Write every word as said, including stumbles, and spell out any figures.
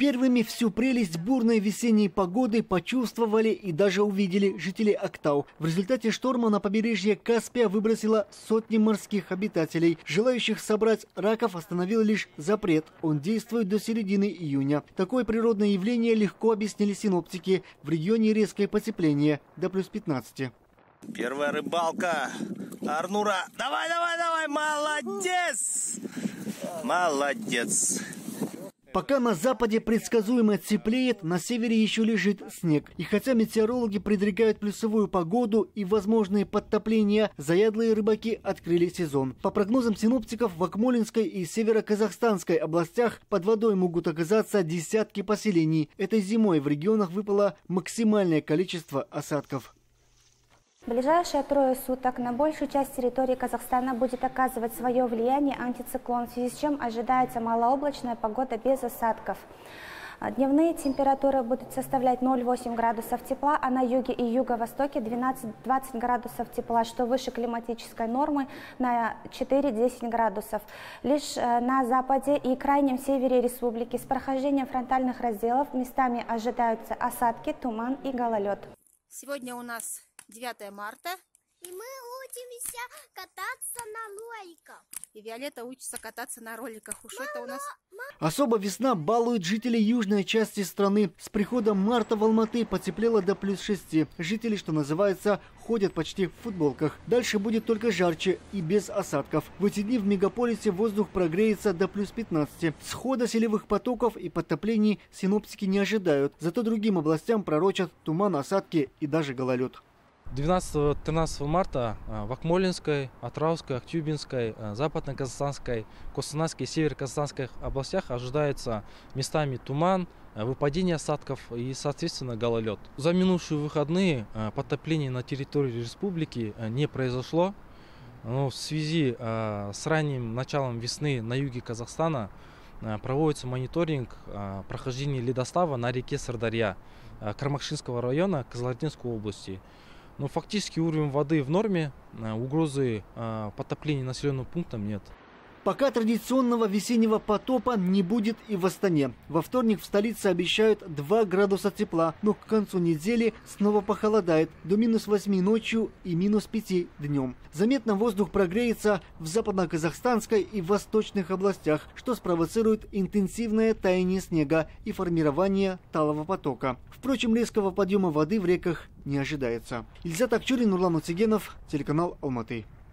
Первыми всю прелесть бурной весенней погоды почувствовали и даже увидели жители Актау. В результате шторма на побережье Каспия выбросило сотни морских обитателей. Желающих собрать раков остановил лишь запрет. Он действует до середины июня. Такое природное явление легко объяснили синоптики. В регионе резкое потепление до плюс пятнадцати. Первая рыбалка. Арнура. Давай, давай, давай. Молодец. Молодец. Пока на западе предсказуемо теплеет, на севере еще лежит снег. И хотя метеорологи предрекают плюсовую погоду и возможные подтопления, заядлые рыбаки открыли сезон. По прогнозам синоптиков, в Акмолинской и Северо-Казахстанской областях под водой могут оказаться десятки поселений. Этой зимой в регионах выпало максимальное количество осадков. В ближайшие трое суток на большую часть территории Казахстана будет оказывать свое влияние антициклон, в связи с чем ожидается малооблачная погода без осадков. Дневные температуры будут составлять ноль целых восемь десятых градусов тепла, а на юге и юго-востоке двенадцать-двадцать градусов тепла, что выше климатической нормы на четыре-десять градусов. Лишь на западе и крайнем севере республики с прохождением фронтальных разделов местами ожидаются осадки, туман и гололед. Сегодня у нас девятое марта. И мы учимся кататься на роликах. И Виолетта учится кататься на роликах. Уж это у нас... Особо весна балует жителей южной части страны. С приходом марта в Алматы потеплело до плюс шести. Жители, что называется, ходят почти в футболках. Дальше будет только жарче и без осадков. В эти дни в мегаполисе воздух прогреется до плюс пятнадцати. Схода селевых потоков и подтоплений синоптики не ожидают. Зато другим областям пророчат туман, осадки и даже гололед. двенадцатого-тринадцатого марта в Акмолинской, Атырауской, Актюбинской, Западно-Казахстанской, Костанайской и Северо-Казахстанской областях ожидается местами туман, выпадение осадков и, соответственно, гололед. За минувшие выходные подтоплений на территории республики не произошло. Но в связи с ранним началом весны на юге Казахстана проводится мониторинг прохождения ледостава на реке Сырдарья Кармакшинского района Кызылординской области. Но фактически уровень воды в норме, угрозы потопления населенным пунктом нет. Пока традиционного весеннего потопа не будет и в Астане. Во вторник в столице обещают два градуса тепла, но к концу недели снова похолодает до минус восьми ночью и минус пяти днем. Заметно воздух прогреется в западно-казахстанской и восточных областях, что спровоцирует интенсивное таяние снега и формирование талого потока. Впрочем, резкого подъема воды в реках не ожидается. Ильзат Акчурин, Нурлан Уцегенов, телеканал Алматы.